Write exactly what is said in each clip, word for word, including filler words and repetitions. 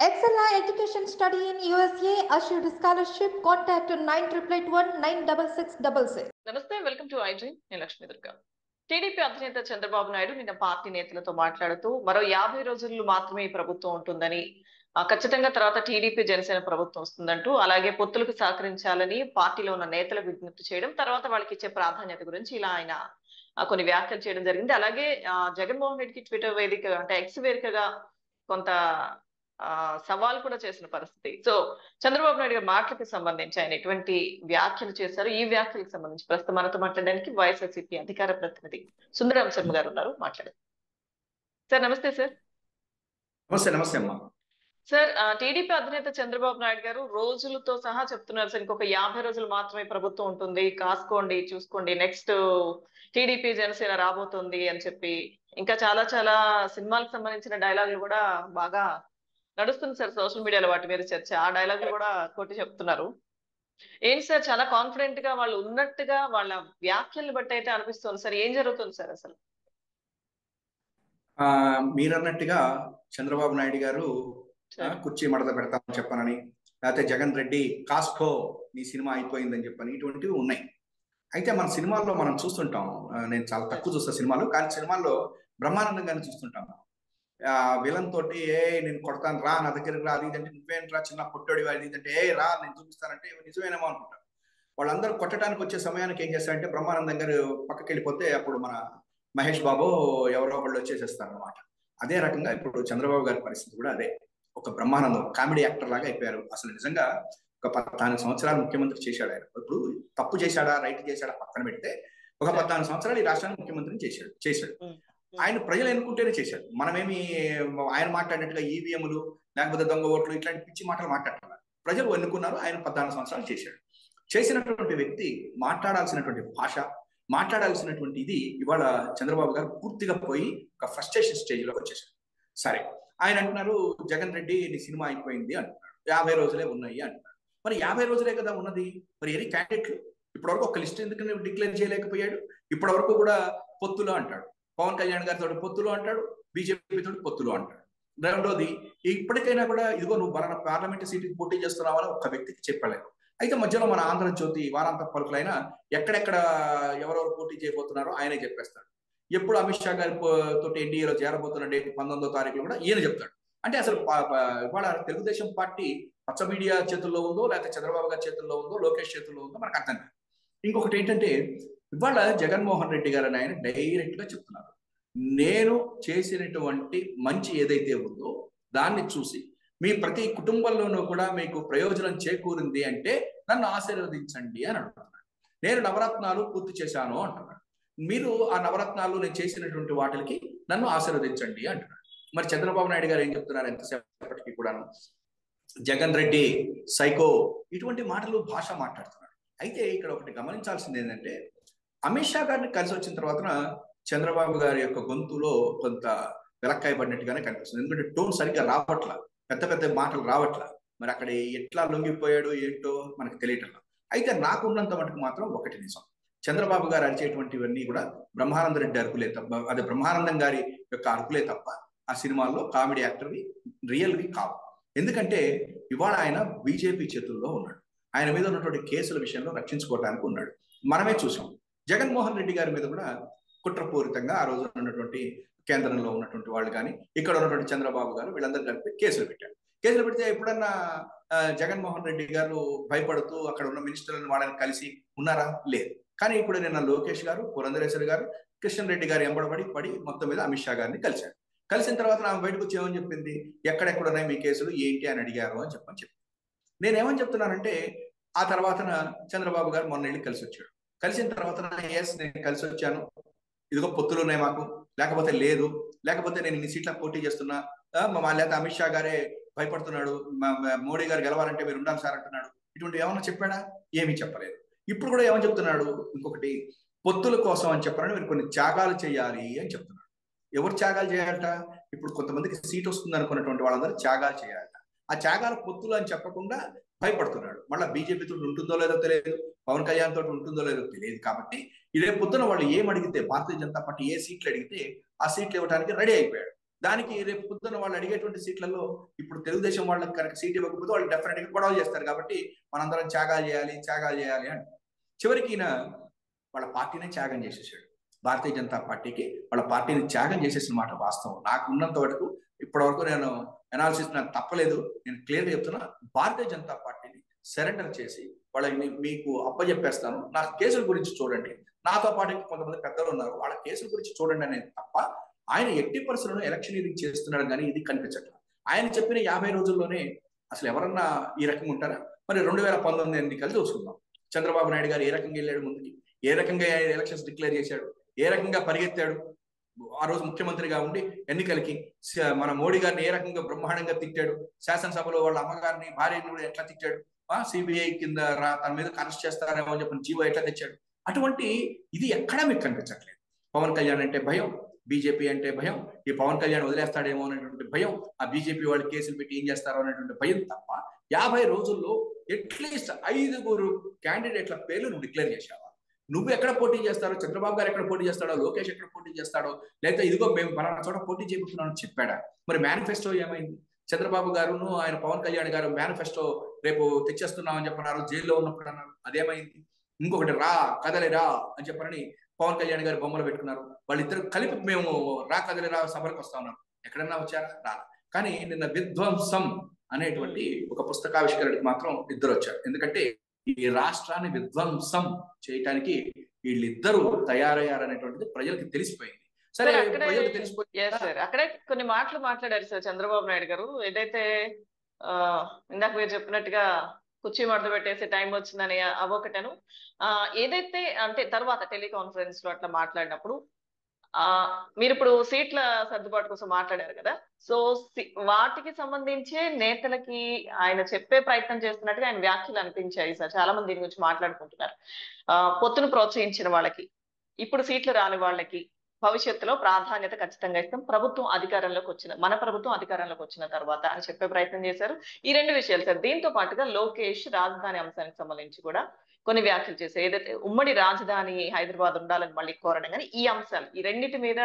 Excella Education Study in U S A assured scholarship. Contact nine eight eight one nine six six six six. నమస్తే, welcome to I dream. నేను Lakshmi Durga. TDP అధినేత చంద్రబాబు నాయుడు నిన్న party నేతలతో మాట్లాడుతూ మరో యాభై రోజులు మాత్రమే ఈ ప్రభుత్వం ఉంటుందని, ఖచ్చితంగా తర్వాత టీడీపీ జనసేన ప్రభుత్వం వస్తుందంటూ, అలాగే పొత్తులకు సహకరించాలని పార్టీలో ఉన్న నేతలకు విజ్ఞప్తి చేయడం, తర్వాత వాళ్ళకి ఇచ్చే ప్రాధాన్యత గురించి ఇలా ఆయన కొన్ని వ్యాఖ్యలు చేయడం జరిగింది. అలాగే జగన్మోహన్ రెడ్డికి ట్విట్టర్ వేదిక అంటే ఎక్స్ వేదికగా కొంత ఆ సవాల్ కూడా చేసిన పరిస్థితి. సో చంద్రబాబు నాయుడు గారి మాటలకు సంబంధించి ఆయన ఎటువంటి వ్యాఖ్యలు చేశారు, ఈ వ్యాఖ్యలకు సంబంధించి ప్రస్తుతం మనతో మాట్లాడడానికి వైఎస్ఆర్సీపీ అధికార ప్రతినిధి సుందరం శర్మ గారు ఉన్నారు. మాట్లాడారు. సార్ నమస్తే. సార్ నమస్తే. నమస్తే అమ్మా. సార్, టీడీపీ అధినేత చంద్రబాబు నాయుడు గారు రోజులతో సహా చెప్తున్నారు సార్, ఇంకొక యాభై రోజులు మాత్రమే ప్రభుత్వం ఉంటుంది, కాసుకోండి, చూసుకోండి, నెక్స్ట్ టీడీపీ జనసేన రాబోతుంది అని చెప్పి ఇంకా చాలా చాలా సినిమాలకు సంబంధించిన డైలాగులు కూడా బాగా నడుస్తుంది సార్ సోషల్ మీడియాలో, వాటి మీద చర్చ. ఆ డైలాగ్ కూడా కొట్టి చెప్తున్నారు. ఏంటి సార్, చాలా కాన్ఫిడెంట్ గా వాళ్ళు ఉన్నట్టుగా వాళ్ళ వ్యాఖ్యలు బట్టి అయితే అనిపిస్తుంది సార్. ఏం జరుగుతుంది సార్ అసలు? ఆ మీరన్నట్టుగా చంద్రబాబు నాయుడు గారు కుర్చీ మడత పెడతామని చెప్పనని, లేకపోతే జగన్ రెడ్డి కాస్కో నీ సినిమా అయిపోయిందని చెప్పని ఇటువంటివి ఉన్నాయి. అయితే మన సినిమాల్లో మనం చూస్తుంటాం, నేను చాలా తక్కువ చూస్తా సినిమాలు, కానీ సినిమాల్లో బ్రహ్మానందంగానే చూస్తుంటాం. ఆ విలన్ తోటి ఏ నేను కొడతాను రా, నా దగ్గరికి రా, అది ఇదంటే నువ్వేంట్రా చిన్న పొట్టోడి వాడి ఇదంటే ఏ రా నేను చూపిస్తానంటే నిజమేనేమో అనుకుంటాను. వాళ్ళందరూ కొట్టడానికి వచ్చే సమయానికి ఏం చేస్తారంటే బ్రహ్మానందం గారు పక్కకి వెళ్ళిపోతే అప్పుడు మన మహేష్ బాబు ఎవరో ఒకళ్ళు వచ్చేసేస్తారు అనమాట. అదే రకంగా ఇప్పుడు చంద్రబాబు గారి పరిస్థితి కూడా అదే. ఒక బ్రహ్మానందం కామెడీ యాక్టర్ లాగా అయిపోయారు. అసలు నిజంగా ఒక పద్నాలుగు సంవత్సరాలు ముఖ్యమంత్రి చేశాడు ఆయన. ఇప్పుడు తప్పు చేశాడా రైట్ చేశాడా పక్కన పెడితే ఒక పద్నాలుగు సంవత్సరాలు ఈ రాష్ట్రానికి ముఖ్యమంత్రిని చేశాడు చేశాడు ఆయన ప్రజలు ఎన్నుకుంటేనే చేశాడు. మనమేమి ఆయన మాట్లాడినట్టుగా ఈవీఎంలు లేకపోతే దొంగ ఓట్లు ఇట్లాంటి పిచ్చి మాటలు మాట్లాడాలి. ప్రజలు ఎన్నుకున్నారు, ఆయన పద్నాలుగు సంవత్సరాలు చేశాడు. చేసినటువంటి వ్యక్తి మాట్లాడాల్సినటువంటి భాష, మాట్లాడాల్సినటువంటి ఇది ఇవాళ చంద్రబాబు గారు పూర్తిగా పోయి ఒక ఫ్రస్ట్రేషన్ స్టేజ్ లో వచ్చేసాడు. సరే, ఆయన అంటున్నారు జగన్ రెడ్డి నీ సినిమా అయిపోయింది అంటున్నాడు, యాభై రోజులే ఉన్నాయి అంటున్నాడు. మరి యాభై రోజులే కదా ఉన్నది, మరి ఎన్ని క్యాండిడేట్లు ఇప్పటివరకు ఒక లిస్ట్ ఎందుకు డిక్లేర్ చేయలేకపోయాడు? ఇప్పటి వరకు కూడా పొత్తులు అంటాడు, పవన్ కళ్యాణ్ గారితో పొత్తులు అంటాడు, బీజేపీ తోటి పొత్తులు అంటాడు. రెండోది, ఇప్పటికైనా కూడా ఇదిగో నువ్వు బల పార్లమెంట్ సీటుకి పోటీ చేస్తున్నావని ఒక వ్యక్తికి చెప్పలేదు. అయితే మధ్యలో మన ఆంధ్రజ్యోతి వారాంత పలుకులైనా ఎక్కడెక్కడ ఎవరెవరు పోటీ చేయబోతున్నారో ఆయనే చెప్పేస్తాడు. ఎప్పుడు అమిత్ షా గారి తోటి ఎన్డీఏలో చేరబోతున్న డేట్ పంతొమ్మిదో తారీఖులో కూడా ఈయన చెప్తాడు. అంటే అసలు ఇవాళ తెలుగుదేశం పార్టీ పచ్చ మీడియా చేతుల్లో ఉందో లేకపోతే చంద్రబాబు గారి చేతుల్లో ఉందో లోకేష్ చేతుల్లో ఉందో మనకు అర్థం కాదు. ఇంకొకటి ఏంటంటే ఇవాళ జగన్మోహన్ రెడ్డి గారు ఆయన డైరెక్ట్ గా చెప్తున్నారు, నేను చేసినటువంటి మంచి ఏదైతే ఉందో దాన్ని చూసి మీ ప్రతి కుటుంబంలోనూ కూడా మీకు ప్రయోజనం చేకూరింది అంటే నన్ను ఆశీర్వదించండి అని అంటున్నాడు. నేను నవరత్నాలు పూర్తి చేశాను అంటున్నాడు. మీరు ఆ నవరత్నాలు నేను చేసినటువంటి వాటికి నన్ను ఆశీర్వదించండి అంటున్నాడు. మరి చంద్రబాబు నాయుడు గారు ఏం చెప్తున్నారు ఎంతసేపటికి కూడాను, జగన్ రెడ్డి సైకో ఇటువంటి మాటలు భాష మాట్లాడుతున్నాడు. అయితే ఇక్కడ ఒకటి గమనించాల్సింది ఏంటంటే అమిత్ షా గారిని కలిసి వచ్చిన తర్వాత చంద్రబాబు గారి యొక్క గొంతులో కొంత వెలక్కాయబడినట్టుగానే కనిపిస్తుంది. ఎందుకంటే టోన్ సరిగ్గా రావట్ల, పెద్ద పెద్ద మాటలు రావట్ల. మరి అక్కడ ఎట్లా లొంగిపోయాడు ఏంటో మనకు తెలియటం. అయితే నాకున్నంత మటుకు మాత్రం ఒకటి నిజం, చంద్రబాబు గారు అరిచేటువంటివన్నీ కూడా బ్రహ్మానంద రెడ్డి అరుకులే తప్ప, అదే బ్రహ్మానందం గారి యొక్క అరుకులే తప్ప ఆ సినిమాల్లో కామెడీ యాక్టర్వి రియల్వి కావు. ఎందుకంటే ఇవాళ ఆయన బీజేపీ చేతుల్లో ఉన్నాడు. ఆయన మీద ఉన్నటువంటి కేసుల విషయంలో రక్షించుకోవడానికి ఉన్నాడు. మనమే చూసాం జగన్మోహన్ రెడ్డి గారి మీద కూడా కుట్రపూరితంగా ఆ రోజు ఉన్నటువంటి కేంద్రంలో ఉన్నటువంటి వాళ్ళు కానీ ఇక్కడ ఉన్నటువంటి చంద్రబాబు గారు వీళ్ళందరూ కలిపి కేసులు పెట్టారు. కేసులు పెడితే ఎప్పుడన్నా జగన్మోహన్ రెడ్డి గారు భయపడుతూ అక్కడ ఉన్న మినిస్టర్లను వాళ్ళని కలిసి ఉన్నారా? లేదు. కానీ ఇప్పుడు నిన్న లోకేష్ గారు, పురంధరేశ్వరి గారు, కిషన్ రెడ్డి గారు ఎంబడబడి పడి మొత్తం మీద అమిత్ షా గారిని కలిశారు. కలిసిన తర్వాత ఆమె బయటకు వచ్చి ఏమని చెప్పింది, ఎక్కడెక్కడ ఉన్నాయి మీ కేసులు ఏంటి అని అడిగారు అని చెప్పని చెప్పి. నేనేమని చెప్తున్నానంటే ఆ తర్వాత చంద్రబాబు గారు మొన్న వెళ్ళి కలిసి వచ్చాడు. కలిసిన తర్వాత ఎస్ నేను కలిసి వచ్చాను, ఇదిగో పొత్తులు ఉన్నాయి మాకు, లేకపోతే లేదు, లేకపోతే నేను ఇన్ని సీట్లకు పోటీ చేస్తున్నా, లేకపోతే అమిత్ షా గారే భయపడుతున్నాడు, మోడీ గారు గెలవాలంటే మీరు ఉండాలి సార్ అంటున్నాడు. ఇటువంటి ఏమన్నా చెప్పాడా? ఏమీ చెప్పలేదు. ఇప్పుడు కూడా ఏమని చెప్తున్నాడు, ఇంకొకటి పొత్తుల కోసం అని చెప్పాలని మీరు కొన్ని త్యాగాలు చేయాలి అని చెప్తున్నాడు. ఎవరు త్యాగాలు చేయాలట? ఇప్పుడు కొంతమందికి సీట్ వస్తుంది అనుకున్నటువంటి వాళ్ళందరూ త్యాగాలు చేయాలట. ఆ త్యాగాలు పొత్తులు అని చెప్పకుండా భయపడుతున్నాడు. మళ్ళీ బీజేపీ తోటి ఉంటుందో లేదో తెలియదు, పవన్ కళ్యాణ్ తోటి ఉంటుందో లేదో తెలియదు. కాబట్టి ఇదే పొద్దున వాళ్ళు ఏం అడిగితే, భారతీయ జనతా పార్టీ ఏ సీట్లు అడిగితే ఆ సీట్లు ఇవ్వడానికి రెడీ అయిపోయాడు. దానికి రేపు పొద్దున్న వాళ్ళు అడిగేటువంటి సీట్లలో ఇప్పుడు తెలుగుదేశం వాళ్ళకి కనుక సీట్ ఇవ్వకపోతే వాళ్ళు డెఫినెట్ గా గొడవలు చేస్తారు. కాబట్టి మనందరం త్యాగాలు చేయాలి త్యాగాలు చేయాలి అని చివరికి ఈయన వాళ్ళ పార్టీనే త్యాగం చేసేసాడు. భారతీయ జనతా పార్టీకి వాళ్ళ పార్టీని త్యాగం చేసేసిన మాట వాస్తవం. నాకు ఉన్నంత వరకు ఇప్పటి వరకు నేను అనాలిసిస్ నాకు తప్పలేదు. నేను క్లియర్గా చెప్తున్నా, భారతీయ జనతా పార్టీని సరెండర్ చేసి వాళ్ళని మీకు అప్పచెప్పేస్తాను, నా కేసుల గురించి చూడండి, నాతో పాటు కొంతమంది పెద్దలు ఉన్నారు వాళ్ళ కేసుల గురించి చూడండి అనేది తప్ప ఆయన ఎట్టి పరిస్థితులను ఎలక్షనీరింగ్ చేస్తున్నాడు కానీ ఇది కనిపించట్లేదు. ఆయన చెప్పిన యాభై రోజుల్లోనే అసలు ఎవరన్నా ఈ రకంగా ఉంటారా? మరి రెండు వేల పంతొమ్మిది ఎన్నికలు చూసుకుందాం. చంద్రబాబు నాయుడు గారు ఏ రకంగా వెళ్ళాడు ముందుకి, ఏ రకంగా ఎలక్షన్స్ డిక్లేర్ చేశాడు, ఏ రకంగా పరిగెత్తాడు. ఆ రోజు ముఖ్యమంత్రిగా ఉండి ఎన్నికలకి మన మోడీ గారిని ఏ రకంగా బ్రహ్మాండంగా తిట్టాడు, శాసనసభలో వాళ్ళ అమ్మగారిని భార్యని కూడా ఎట్లా తిట్టాడు, ఆ సిబిఐ కింద రా తన మీద అరెస్ట్ చేస్తారేమో అని చెప్పిన జీవో ఎట్లా తెచ్చాడు. అటువంటి ఇది ఎక్కడా మీకు కనిపించట్లేదు. పవన్ కళ్యాణ్ అంటే భయం, బీజేపీ అంటే భయం, ఈ పవన్ కళ్యాణ్ వదిలేస్తాడేమో అనేటువంటి భయం, ఆ బీజేపీ వాళ్ళు కేసులు పెట్టి ఏం చేస్తారో అనేటువంటి భయం తప్ప యాభై రోజుల్లో అట్లీస్ట్ ఐదుగురు క్యాండిడేట్ల పేర్లు నువ్వు డిక్లేర్ చేశావా? నువ్వు ఎక్కడ పోటీ చేస్తాడో, చంద్రబాబు గారు ఎక్కడ పోటీ చేస్తాడో, లోకేష్ ఎక్కడ పోటీ చేస్తాడో, లేకపోతే ఇదిగో మేము పలానా చోట పోటీ చేయబోతున్నామని చెప్పాడా? మరి మేనిఫెస్టో ఏమైంది? చంద్రబాబు గారును ఆయన పవన్ కళ్యాణ్ గారు మేనిఫెస్టో రేపు తెచ్చేస్తున్నామని చెప్పన్నారు, జైల్లో ఉన్నప్పుడు అన్నారు, అదేమైంది? ఇంకొకటి రా కదలి రా అని చెప్పని పవన్ కళ్యాణ్ గారు బొమ్మలు పెట్టుకున్నారు. వాళ్ళిద్దరు కలిపి మేము రా కదలి రా సభలకు వస్తా ఉన్నారు. ఎక్కడన్నా వచ్చారా? రా. కానీ నిన్న విధ్వంసం అనేటువంటి ఒక పుస్తకావిష్కరణకి మాత్రం ఇద్దరు వచ్చారు. ఎందుకంటే ఈ రాష్ట్రాన్ని విధ్వంసం చేయటానికి వీళ్ళిద్దరూ తయారయ్యారనేటువంటిది ప్రజలకు తెలిసిపోయింది. సరే, ప్రజలకు తెలిసిపోయింది. అక్కడే కొన్ని మాటలు మాట్లాడారు సార్ చంద్రబాబు నాయుడు గారు. ఏదైతే ఆ ఇందాక మీరు చెప్పినట్టుగా కుర్చీ మడత పెట్టేసే టైం వచ్చిందని అవొకటను, ఆ ఏదైతే అంటే తర్వాత టెలికాన్ఫరెన్స్ లో అట్లా మాట్లాడినప్పుడు ఆ మీరు ఇప్పుడు సీట్ల సర్దుబాటు కోసం మాట్లాడారు కదా, సో వాటికి సంబంధించే నేతలకి ఆయన చెప్పే ప్రయత్నం చేస్తున్నట్టుగా ఆయన వ్యాఖ్యలు అనిపించాయి సార్. చాలా మంది దీని గురించి మాట్లాడుకుంటున్నారు. ఆ పొత్తును ప్రోత్సహించిన వాళ్ళకి, ఇప్పుడు సీట్లు రాని వాళ్ళకి భవిష్యత్తులో ప్రాధాన్యత ఖచ్చితంగా ఇస్తాం, ప్రభుత్వం అధికారంలోకి వచ్చిన మన ప్రభుత్వం అధికారంలోకి వచ్చిన తర్వాత అని చెప్పే ప్రయత్నం చేశారు. ఈ రెండు విషయాలు సార్. దీంతో పాటుగా లోకేష్ రాజధాని అంశానికి సంబంధించి కూడా కొన్ని వ్యాఖ్యలు చేశారు. ఏదైతే ఉమ్మడి రాజధాని హైదరాబాద్ ఉండాలని మళ్ళీ కోరడం, కానీ ఈ అంశాలు ఈ రెండింటి మీద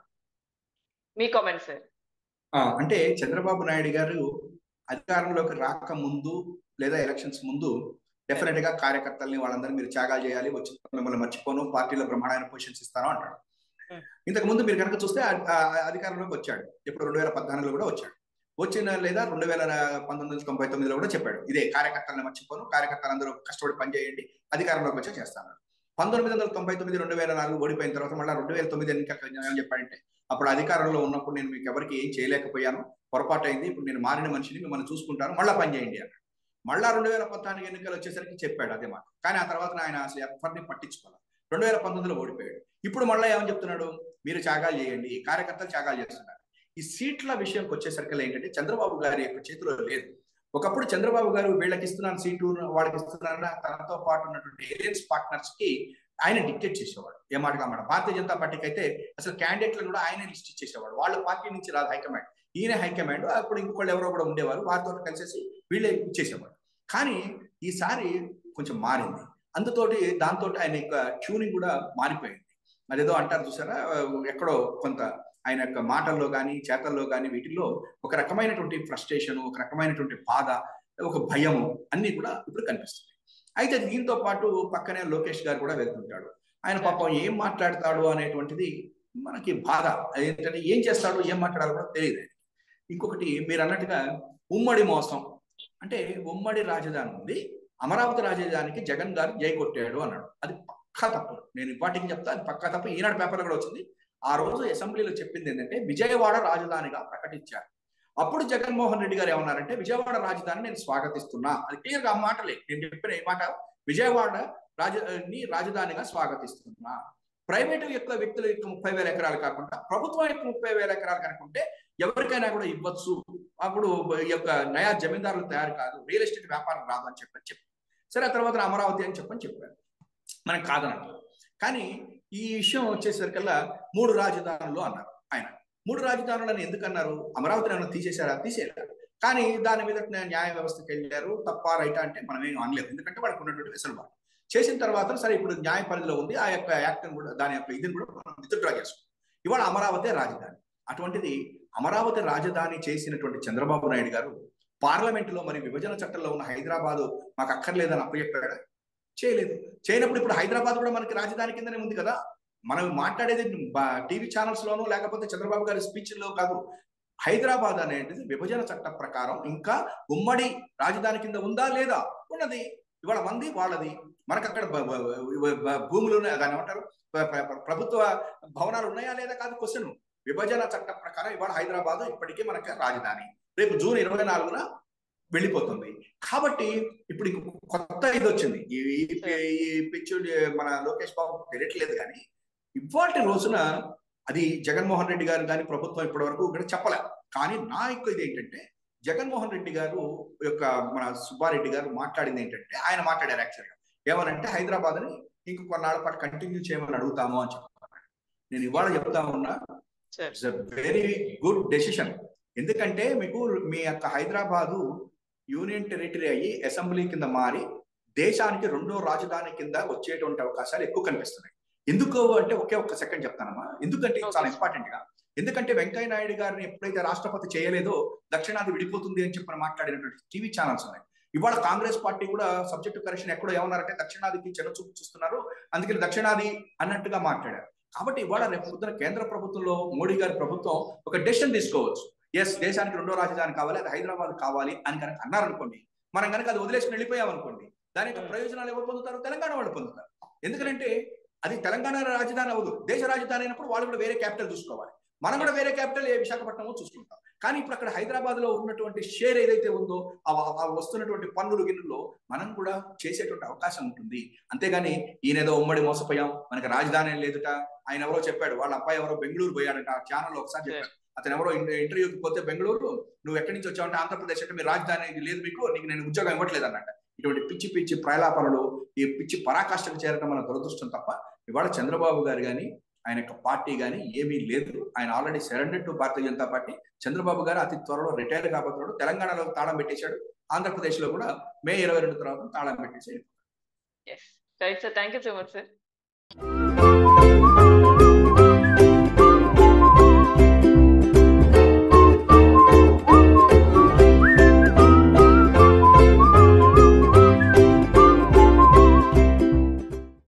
మీ కామెంట్స్ సార్. అంటే చంద్రబాబు నాయుడు గారు అధికారంలోకి రాక ముందు లేదా ఎలక్షన్స్ ముందు డెఫినెట్ గా కార్యకర్తల్ని వాళ్ళందరూ మీరు త్యాగాలు చేయాలి, వచ్చి మిమ్మల్ని మర్చిపోను, పార్టీలో బ్రహ్మాండమైన పొజిషన్స్ ఇస్తాను అంటాడు. ఇంతకు ముందు మీరు కనుక చూస్తే అధికారంలోకి వచ్చాడు. ఇప్పుడు రెండు వేల పద్నాలుగులో కూడా వచ్చాడు. వచ్చిన లేదా రెండు వేల పంతొమ్మిది నుంచి తొంభై తొమ్మిదిలో కూడా చెప్పాడు ఇదే, కార్యకర్తలను మర్చిపోను, కార్యకర్తలందరూ కష్టపడి పనిచేయండి, అధికారంలోకి వచ్చే చేస్తాను. పంతొమ్మిది వందల తొంభై తొమ్మిది రెండు వేల నాలుగు ఓడిపోయిన తర్వాత మళ్ళీ రెండు వేల తొమ్మిది ఎన్నికలు ఏమని చెప్పాడంటే, అప్పుడు అధికారంలో ఉన్నప్పుడు నేను మీకు ఎవరికి ఏం చేయలేకపోయాను, పొరపాటు అయింది, ఇప్పుడు నేను మారిన మనిషిని, మిమ్మల్ని చూసుకుంటాను, మళ్ళీ పని చేయండి అన్నాడు. మళ్ళా రెండు వేల పద్నాలుగు ఎన్నికలు వచ్చేసరికి చెప్పాడు అదే మాట. కానీ ఆ తర్వాత ఆయన అసలు ఎవరిని పట్టించుకోవాలి. రెండు వేల పంతొమ్మిదిలో ఓడిపోయాడు. ఇప్పుడు మళ్ళీ ఏమని చెప్తున్నాడు, మీరు త్యాగాలు చేయండి, కార్యకర్తలు త్యాగాలు చేస్తున్నారు. ఈ సీట్ల విషయంకి వచ్చేసరికి ఏంటంటే చంద్రబాబు గారి యొక్క చేతిలో లేదు. ఒకప్పుడు చంద్రబాబు గారు వీళ్ళకి ఇస్తున్నాను సీటు, వాళ్ళకి ఇస్తున్నారని తనతో పాటు ఉన్నటువంటి ఏలియన్స్ పార్ట్నర్స్ కి ఆయన డిక్టేట్ చేసేవాడు. ఏ మాట కామాట. భారతీయ జనతా పార్టీకి అయితే అసలు క్యాండిడేట్లను కూడా ఆయన లిస్ట్ ఇచ్చేసేవాడు. వాళ్ళ పార్టీ నుంచి రాదు హైకమాండ్, ఈయన హైకమాండ్. అప్పుడు ఇంకొకళ్ళు ఎవరో కూడా ఉండేవారు, వారితో కలిసేసి వీళ్ళే ఇచ్చేసేవాడు. కానీ ఈసారి కొంచెం మారింది. అందుతోటి దాంతో ఆయన యొక్క ట్యూనింగ్ కూడా మారిపోయింది. అదేదో అంటారు చూసారా, ఎక్కడో కొంత ఆయన యొక్క మాటల్లో కానీ చేతల్లో కానీ వీటిల్లో ఒక రకమైనటువంటి ఫ్రస్ట్రేషన్, ఒక రకమైనటువంటి బాధ, ఒక భయము అన్ని కూడా ఇప్పుడు కనిపిస్తుంది. అయితే దీంతో పాటు పక్కనే లోకేష్ గారు కూడా వెళ్తుంటాడు. ఆయన పాపం ఏం మాట్లాడతాడు అనేటువంటిది మనకి బాధ. ఏంటంటే ఏం చేస్తాడు, ఏం మాట్లాడాలో కూడా తెలియదు. ఇంకొకటి మీరు అన్నట్టుగా ఉమ్మడి మోసం అంటే, ఉమ్మడి రాజధాని ఉంది, అమరావతి రాజధానికి జగన్ గారు జై కొట్టాడు అన్నాడు. అది పక్కా తప్పు. నేను ఇంపార్టెంట్ చెప్తా, అది పక్కా తప్పు. ఈనాడు పేపర్లో కూడా వచ్చింది. ఆ రోజు అసెంబ్లీలో చెప్పింది ఏంటంటే విజయవాడ రాజధానిగా ప్రకటించారు. అప్పుడు జగన్మోహన్ రెడ్డి గారు ఏమన్నారంటే, విజయవాడ రాజధాని నేను స్వాగతిస్తున్నా. అది క్లియర్గా ఆ మాటలే నేను చెప్పిన ఈ మాట, విజయవాడ రాజధాని రాజధానిగా స్వాగతిస్తున్నా. ప్రైవేటు యొక్క వ్యక్తుల యొక్క ముప్పై వేల ఎకరాలు కాకుండా ప్రభుత్వం యొక్క ముప్పై వేల ఎకరాలు కనుకుంటే ఎవరికైనా కూడా ఇవ్వచ్చు. అప్పుడు ఈ యొక్క నయా జమీందారులు తయారు కాదు, రియల్ ఎస్టేట్ వ్యాపారం రాదు అని చెప్పని చెప్పి సరే, ఆ తర్వాత అమరావతి అని చెప్పని చెప్పారు. మనకు కాదనట్లేదు. కానీ ఈ విషయం వచ్చేసరికల్లా మూడు రాజధానులు అన్నారు ఆయన. మూడు రాజధానులను ఎందుకు అన్నారు? అమరావతిని ఏమైనా తీసేశారా? తీసేయారు. కానీ దాని మీద న్యాయ వ్యవస్థకి వెళ్ళారు. తప్ప రైటా అంటే మనం ఏం అనలేదు, ఎందుకంటే వాళ్ళకి ఉన్నటువంటి వెసులుబాటు. చేసిన తర్వాత సరే ఇప్పుడు న్యాయ పరిధిలో ఉంది, ఆ యొక్క యాక్ట్ని కూడా దాని యొక్క ఇదిని కూడా మనం విత్డ్రా చేసుకుంటాం. ఇవాళ అమరావతి రాజధాని. అటువంటిది అమరావతి రాజధాని చేసినటువంటి చంద్రబాబు నాయుడు గారు పార్లమెంటులో మరి విభజన చట్టంలో ఉన్న హైదరాబాదు మాకు అక్కర్లేదని అప్పచెప్పాడు? చేయలేదు. చేయనప్పుడు ఇప్పుడు హైదరాబాద్ కూడా మనకి రాజధాని కిందనే ఉంది కదా. మనం మాట్లాడేది టీవీ ఛానల్స్ లోనూ లేకపోతే చంద్రబాబు గారి స్పీచ్ లో కాదు. హైదరాబాద్ అనేది విభజన చట్ట ప్రకారం ఇంకా ఉమ్మడి రాజధాని కింద ఉందా లేదా? ఉన్నది. ఇవాళ మంది వాళ్ళది. మనకు అక్కడ భూములు ఉన్నాయి, దాన్ని ఏమంటారు, ప్రభుత్వ భవనాలు ఉన్నాయా లేదా కాదు క్వశ్చన్. విభజన చట్ట ప్రకారం ఇవాళ హైదరాబాద్ ఇప్పటికీ మనకి రాజధాని. రేపు జూన్ ఇరవై నాలుగున వెళ్ళిపోతుంది. కాబట్టి ఇప్పుడు కొత్త ఇది వచ్చింది. ఈ పిచ్చు మన లోకేష్ బాబు తెలియట్లేదు, కానీ ఇవాటి రోజున అది జగన్మోహన్ రెడ్డి గారు కానీ ప్రభుత్వం ఇప్పటి వరకు ఇక్కడ చెప్పలే. కానీ నా యొక్క ఇది ఏంటంటే, జగన్మోహన్ రెడ్డి గారు యొక్క మన సుబ్బారెడ్డి గారు మాట్లాడింది ఏంటంటే, ఆయన మాట్లాడారు యాక్చువల్గా ఏమనంటే హైదరాబాద్ ని ఇంక కొన్నాళ్ళ పాటు కంటిన్యూ చేయమని అడుగుతాము అని చెప్తాను. నేను ఇవాళ చెప్తా ఉన్నా, it's a very good decision. ఎందుకంటే మీకు మీ యొక్క హైదరాబాదు యూనియన్ టెరిటరీ అయ్యి అసెంబ్లీ కింద మారి దేశానికి రెండో రాజధాని కింద వచ్చేటువంటి అవకాశాలు ఎక్కువ కనిపిస్తున్నాయి. ఎందుకు అంటే ఒకే ఒక్క సెకండ్ చెప్తానమ్మా. ఎందుకంటే చాలా ఇంపార్టెంట్ గా, ఎందుకంటే వెంకయ్య నాయుడు గారిని ఎప్పుడైతే రాష్ట్రపతి చేయలేదో దక్షిణాది విడిపోతుంది అని చెప్పి మాట్లాడినటువంటి టీవీ ఛానల్స్ ఉన్నాయి. ఇవాళ కాంగ్రెస్ పార్టీ కూడా సబ్జెక్టు కరెక్షన్ ఎక్కడో ఏమన్నారంటే దక్షిణాదికి చిన్నచూపు చూస్తున్నారు, అందుకని దక్షిణాది అన్నట్టుగా మాట్లాడారు. కాబట్టి ఇవాళ రేపు పొద్దున కేంద్ర ప్రభుత్వంలో మోడీ గారి ప్రభుత్వం ఒక డెసిషన్ తీసుకోవచ్చు. ఎస్, దేశానికి రెండో రాజధాని కావాలి, అది హైదరాబాద్ కావాలి అని కనుక అన్నారనుకోండి, మనం కనుక అది వదిలేసుకుని వెళ్ళిపోయామనుకోండి, దాని యొక్క ప్రయోజనాలు ఎవరు పొందుతారు? తెలంగాణ వాళ్ళు పొందుతారు. ఎందుకంటే అది తెలంగాణ రాజధాని అవ్వదు, దేశ రాజధాని అయినప్పుడు వాళ్ళు కూడా వేరే క్యాపిటల్ చూసుకోవాలి. మనం కూడా వేరే క్యాపిటల్ ఏ విశాఖపట్నమో చూసుకుంటాం. కానీ ఇప్పుడు అక్కడ హైదరాబాద్ లో ఉన్నటువంటి షేర్ ఏదైతే ఉందో ఆ వస్తున్నటువంటి పన్నులు గిన్నుల్లో మనం కూడా చేసేటువంటి అవకాశం ఉంటుంది. అంతేగాని ఈయనేదో ఉమ్మడి మోసపోయాం, మనకి రాజధాని లేదుట, ఆయన ఎవరో చెప్పాడు, వాళ్ళ అబ్బాయి ఎవరో బెంగళూరు పోయాడట, ఆ ఛానల్లో ఒకసారి చెప్పాడు. అతను ఎవరో ఇంటర్వ్యూకి పోతే బెంగళూరు, నువ్వు ఎక్కడి నుంచి వచ్చావంటే ఆంధ్రప్రదేశ్ అంటే, మీ రాజధాని లేదు మీకు, నీకు నేను ఉద్యోగం ఇవ్వట్లేదు అన్నట్ట. ఇటువంటి పిచ్చి పిచ్చి ప్రలాపనలు, ఈ పిచ్చి పరాకాష్ఠకు చేరడం మన దురదృష్టం తప్ప ఇవాళ చంద్రబాబు గారు కానీ ఆయన యొక్క పార్టీ కానీ ఏమీ లేదు. ఆయన already surrender to Bharatiya Janata party. Chandrababu garu అతి త్వరలో రిటైర్ కాబోతున్నాడు. తెలంగాణలో తాళం పెట్టేశాడు, ఆంధ్రప్రదేశ్ లో కూడా మే ఇరవై రెండు తర్వాత తాళం పెట్టేసాడు. Thank you so much sir.